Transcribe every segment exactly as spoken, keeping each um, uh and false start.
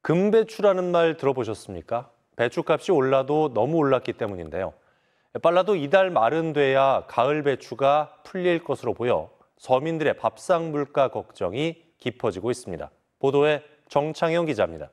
금배추라는 말 들어보셨습니까? 배추값이 올라도 너무 올랐기 때문인데요. 빨라도 이달 말은 돼야 가을 배추가 풀릴 것으로 보여 서민들의 밥상 물가 걱정이 깊어지고 있습니다. 보도에 정창영 기자입니다.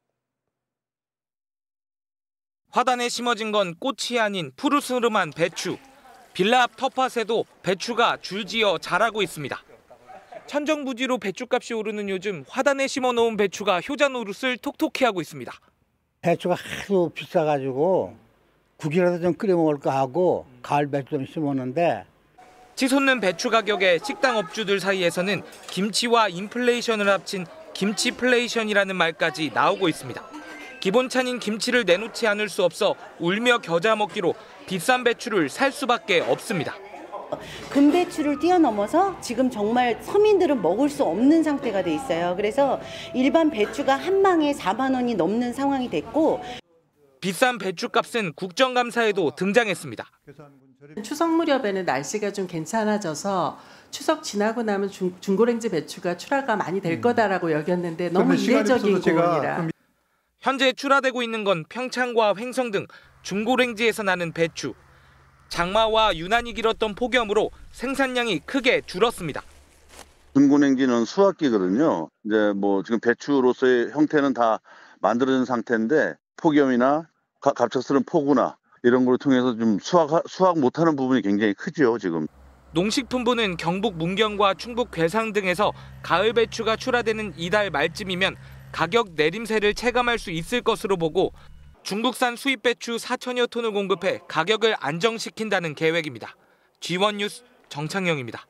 화단에 심어진 건 꽃이 아닌 푸르스름한 배추. 빌라 앞 텃밭에도 배추가 줄지어 자라고 있습니다. 천정부지로 배추값이 오르는 요즘 화단에 심어놓은 배추가 효자 노릇을 톡톡히 하고 있습니다. 배추가 하도 비싸가지고 국이라도 좀 끓여 먹을까 하고 가을 배추 좀 심었는데 치솟는 배추 가격에 식당 업주들 사이에서는 김치와 인플레이션을 합친 김치플레이션이라는 말까지 나오고 있습니다. 기본찬인 김치를 내놓지 않을 수 없어 울며 겨자 먹기로 비싼 배추를 살 수밖에 없습니다. 금배추를 뛰어넘어서 지금 정말 서민들은 먹을 수 없는 상태가 돼 있어요. 그래서 일반 배추가 한 망에 사만 원이 넘는 상황이 됐고 비싼 배추값은 국정감사에도 등장했습니다. 추석 무렵에는 날씨가 좀 괜찮아져서 추석 지나고 나면 중, 중고랭지 배추가 출하가 많이 될 거다라고 여겼는데 너무 이례적인 고온이라. 현재 출하되고 있는 건 평창과 횡성 등 중고랭지에서 나는 배추. 장마와 유난히 길었던 폭염으로 생산량이 크게 줄었습니다. 중고냉지는 수확기거든요. 이제 뭐 지금 배추로서의 형태는 다 만들어진 상태인데 폭염이나 가, 갑작스러운 폭우나 이런 걸 통해서 좀 수확 수확 못하는 부분이 굉장히 크죠 지금. 농식품부는 경북 문경과 충북 괴상 등에서 가을 배추가 출하되는 이달 말쯤이면 가격 내림세를 체감할 수 있을 것으로 보고 중국산 수입 배추 사천여 톤을 공급해 가격을 안정시킨다는 계획입니다. 지원 뉴스 정창영입니다.